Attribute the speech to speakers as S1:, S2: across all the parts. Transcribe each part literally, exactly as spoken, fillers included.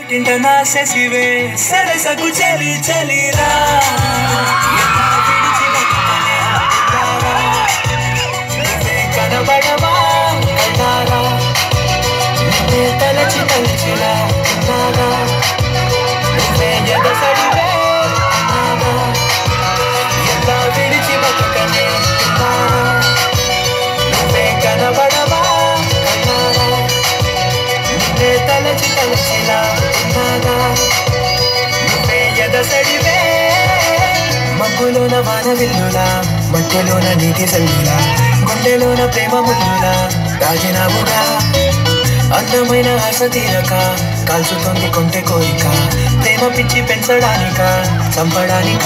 S1: పుట్టింటనా శశివే సరసకు చలి చలిరా కనబడవా కన్నారా నువ్వే తలచి తలచిలా ఉన్నాగా నువ్వే ఎదసడివే ఉన్నాగా ఎలా విడిచి బతుకనే ఉన్నాగా నువ్వే కనబడవా కన్నారా నువ్వే తలచి తలచిలా ఉన్నాగా నువ్వే ఎదసడివే మబ్బులోన వాన విల్లులా మట్టెలోన నీటి సల్లులా గుండెలోన ప్రేమ ముల్లులా రాజనాముగా అందమైన ఆశ తీరక కాల్చుతోంది కొంటె కోరిక ప్రేమ పిచ్చి పెంచడానిక చంపడానిక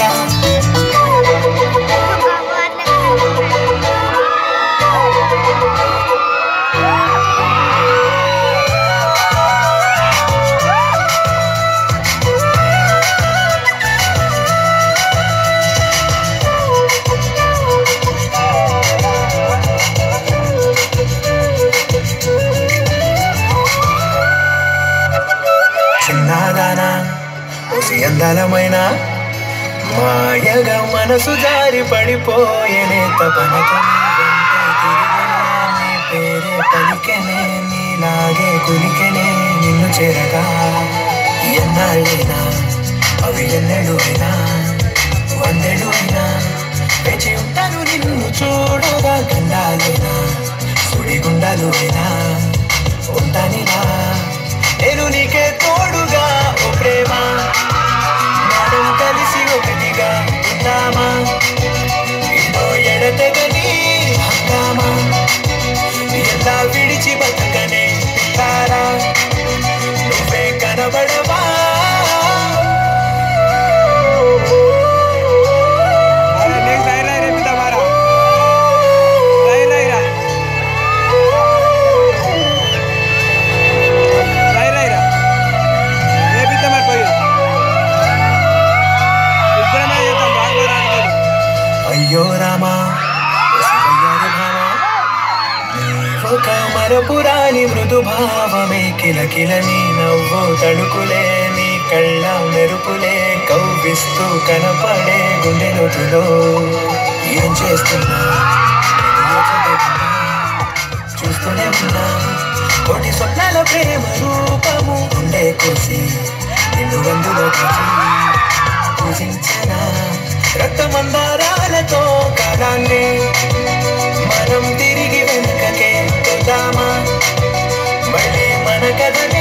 S1: చిన్నదానా ఒసి అందలమైన మాయగా మనసు జారి పడిపోయేనే తపనతో నీ పేరే పలికెనే నీలాగే కులికెనే నిన్ను చేరగా ఎన్నాళ్ళైనా అవి ఎన్నెడు అయినా వందెడు అయినా వేచి ఉంటాను నిన్ను చూడగా గండాలైనా సుడిగుండాలు అయినా ఉంటానిలా నేను నీకే తోడుగా ఓ ప్రేమ మనం కలిసి ఒకటిగా ఉందామా ఏదో ఎడతెగని హంగామా ఎలా విడిచి బతకనే తారా నువ్వే కనబడవా అయ్యో రామా ఒక మరపురాని మృదు భావమే కిలకిల నీ నవ్వు తడుకులే నీ కళ్ళ మెరుపులే కవ్విస్తూ కనపడే గుండె లోతులో ఏం చేస్తున్నా చూస్తూనే ఉన్నా కోటి స్వప్నాల ప్రేమ రూపము గుండె కోసి నిన్ను వందులో పూజించనా రక్తమందారాలతో కాలాన్ని మనం తిరిగి వెనుకకే తొద్దామా మళ్ళీ మన కథ